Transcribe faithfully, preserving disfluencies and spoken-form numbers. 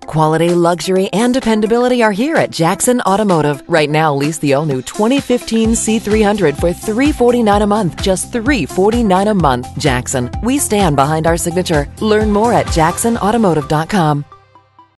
Quality, luxury, and dependability are here at Jackson Automotive. Right now, lease the all-new twenty fifteen C three hundred for three hundred forty-nine dollars a month. Just three hundred forty-nine dollars a month. Jackson, we stand behind our signature. Learn more at jackson automotive dot com.